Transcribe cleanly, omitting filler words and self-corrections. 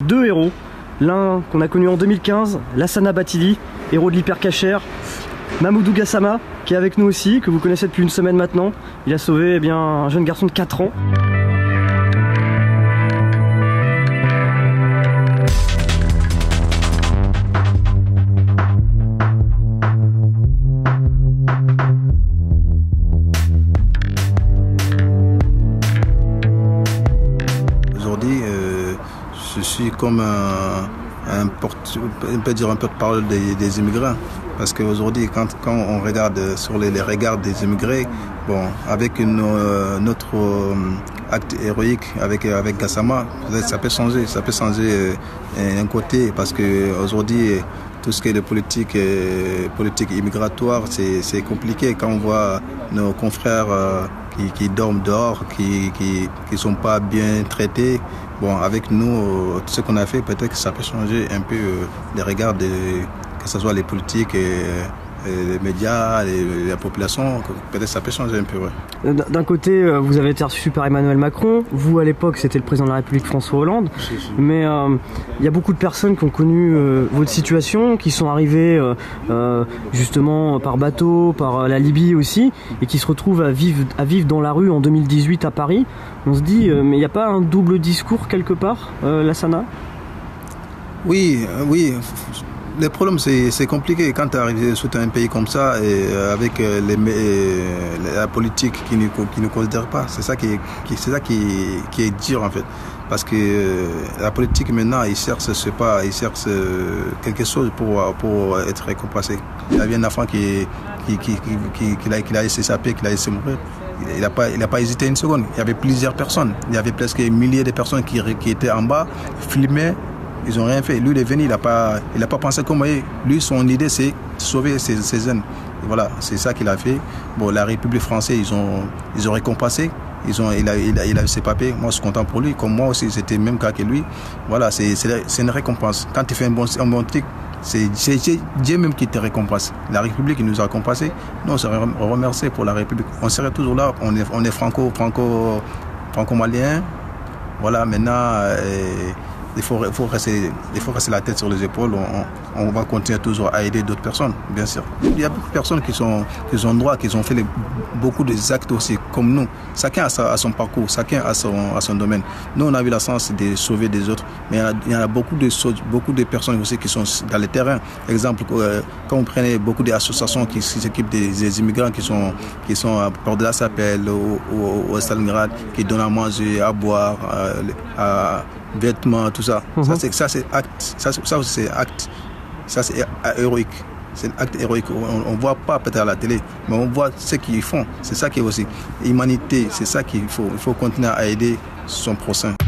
Deux héros, l'un qu'on a connu en 2015, Lassana Bathily, héros de l'hypercacher, Mamoudou Gassama, qui est avec nous aussi, que vous connaissez depuis une semaine maintenant. Il a sauvé un jeune garçon de 4 ans. Aujourd'hui, je suis comme un porte-parole des immigrants. Parce qu'aujourd'hui, quand on regarde sur les regards des immigrés, bon, avec notre acte héroïque avec Gassama, ça peut changer un côté, parce qu'aujourd'hui, tout ce qui est de politique immigratoire, c'est compliqué quand on voit nos confrères qui dorment dehors, qui ne sont pas bien traités. Bon, avec nous, tout ce qu'on a fait, peut-être que ça peut changer un peu les regards que ce soit les politiques, les médias, la population, peut-être ça peut changer un peu. Ouais. D'un côté, vous avez été reçu par Emmanuel Macron, vous à l'époque c'était le président de la République François Hollande, mais il y a beaucoup de personnes qui ont connu votre situation, qui sont arrivées justement par bateau, par la Libye aussi, et qui se retrouvent à vivre dans la rue en 2018 à Paris. On se dit, mais il n'y a pas un double discours quelque part, Lassana ? Oui. Le problème, c'est compliqué quand tu arrives sur un pays comme ça et avec la politique qui ne considère pas. C'est ça qui est dur en fait. Parce que la politique maintenant, ils cherchent quelque chose pour être récompensé. Il y avait un enfant qui a laissé sa paix, qui a laissé mourir. Il n'a pas hésité une seconde. Il y avait plusieurs personnes. Il y avait presque milliers de personnes qui étaient en bas, filmaient. Ils n'ont rien fait. Lui, il est venu, il n'a pas pensé comme lui. Son idée, c'est sauver ses jeunes. Et voilà, c'est ça qu'il a fait. Bon, la République française, ils ont récompensé. Il a eu ses papiers. Moi, je suis content pour lui. Comme moi aussi, c'était le même cas que lui. Voilà, c'est une récompense. Quand tu fais un bon truc, c'est Dieu même qui te récompense. La République nous a récompensé. Nous, on se remercie pour la République. On serait toujours là. On est franco-malien. Voilà, maintenant... Il faut rester la tête sur les épaules. On va continuer toujours à aider d'autres personnes, bien sûr. Il y a beaucoup de personnes qui ont droit, qui ont fait beaucoup d'actes aussi, comme nous. Chacun a son parcours, chacun a son domaine. Nous, on a eu la chance de sauver des autres, mais il y en a beaucoup de personnes aussi qui sont dans le terrain. Exemple, quand vous prenez beaucoup d'associations qui s'occupent des immigrants qui sont à Port de la Chapelle, au Stalingrad, qui donnent à manger, à boire, vêtements, tout ça. Ça c'est acte. Ça c'est héroïque. C'est un acte héroïque. On ne voit pas peut-être à la télé, mais on voit ce qu'ils font. C'est ça qui est aussi humanité. C'est ça qu'il faut. Il faut continuer à aider son prochain.